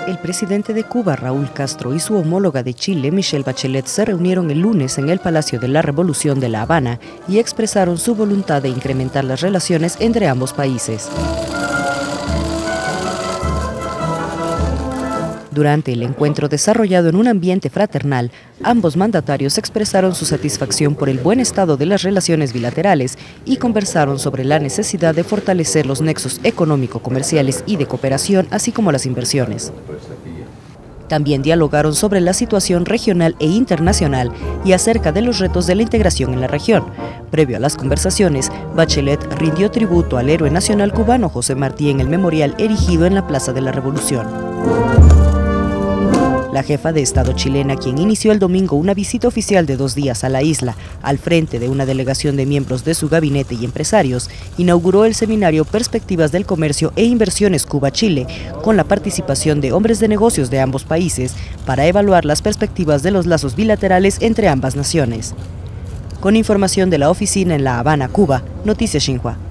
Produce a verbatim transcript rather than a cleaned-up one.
El presidente de Cuba, Raúl Castro, y su homóloga de Chile, Michelle Bachelet, se reunieron el lunes en el Palacio de la Revolución de La Habana y expresaron su voluntad de incrementar las relaciones entre ambos países. Durante el encuentro desarrollado en un ambiente fraternal, ambos mandatarios expresaron su satisfacción por el buen estado de las relaciones bilaterales y conversaron sobre la necesidad de fortalecer los nexos económico-comerciales y de cooperación, así como las inversiones. También dialogaron sobre la situación regional e internacional y acerca de los retos de la integración en la región. Previo a las conversaciones, Bachelet rindió tributo al héroe nacional cubano José Martí en el memorial erigido en la Plaza de la Revolución. La jefa de Estado chilena, quien inició el domingo una visita oficial de dos días a la isla, al frente de una delegación de miembros de su gabinete y empresarios, inauguró el seminario Perspectivas del Comercio e Inversiones Cuba-Chile, con la participación de hombres de negocios de ambos países, para evaluar las perspectivas de los lazos bilaterales entre ambas naciones. Con información de la oficina en La Habana, Cuba, Noticias Xinhua.